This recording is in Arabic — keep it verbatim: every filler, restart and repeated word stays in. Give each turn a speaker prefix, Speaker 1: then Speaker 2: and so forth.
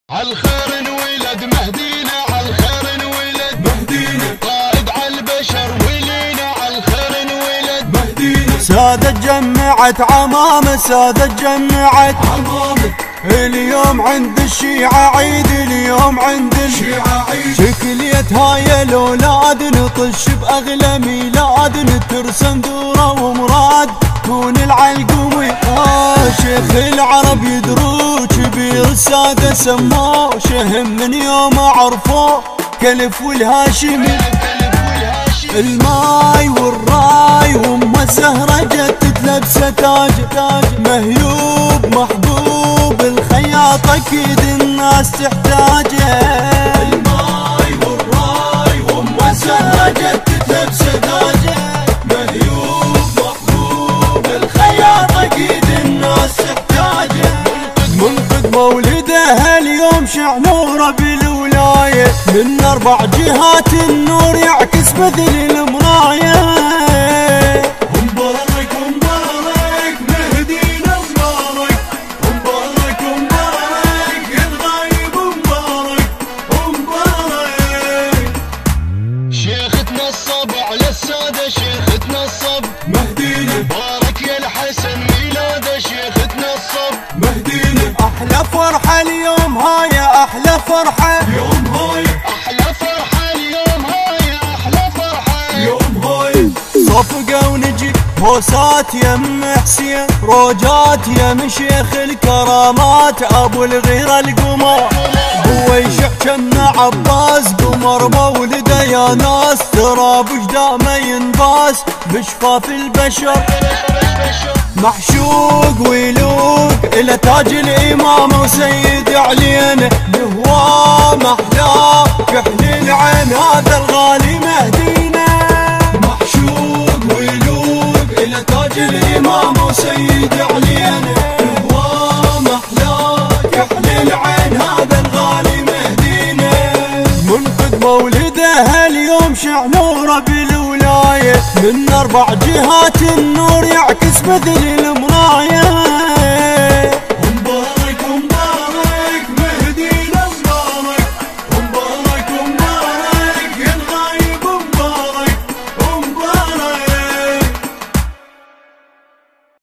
Speaker 1: عالخير انولد مهدينا، عالخير انولد مهدينا، قائد عالبشر ولينا، عالخير انولد مهدينا.
Speaker 2: سادة جمعت عمامة، سادة جمعت
Speaker 1: عمامة،
Speaker 2: اليوم عند الشيعة عيد، اليوم عند
Speaker 1: الشيعة عيد.
Speaker 2: شكليت هاي الاولاد نطش باغلى ميلاد، نترسم دوره ومراد كون العلقومي. آه شيخ العرب يدرو كبير السادة سموه، شهم من يوم عرفوه كلف والهاشمي. الماي والراي وام الزهرة جت لبسه تاج، مهيوب محبوب الخياط اكيد الناس تحتاجه.
Speaker 1: الماي والراي وام الزهرة جت لبسه تاج، مهيوب محبوب الخياط اكيد الناس تحتاجه.
Speaker 2: منقذ مولده اليوم شع نوره بالولايه، من اربع جهات النور يعكس مثل المرايه.
Speaker 1: مبارك مبارك مهدينا، مبارك مبارك مبارك الغايب، مبارك مبارك. شيختنا الصب على الساده، شيختنا الصب
Speaker 2: مهدينا،
Speaker 1: مبارك يا الحسن ميلاده، شيختنا الصب مهدينا.
Speaker 2: احلى فرحه اليوم هاي، احلى فرحه
Speaker 1: يوم هاي، احلى فرحه اليوم هاي، احلى فرحه يوم هاي.
Speaker 2: صفقه ونجي بوسات يم حسين، روجات يم شيخ الكرامات ابو الغيره القمر. هو يشع كنا عباس قمر مولده يا ناس، ترى بجدا ما ينباس بشفاف البشر. محشوق ويلوق الى تاج الامامه وسيد علينا، بهواه محلاه كحل العين هذا الغالي مهدينا.
Speaker 1: محشوق ويلوق الى تاج الامامه وسيد علينا، بهواه محلاه كحل العين هذا الغالي مهدينا.
Speaker 2: منقذ مولده اليوم شع نوره بالولايه، من اربع جهات النور يعكس مثل المرايه.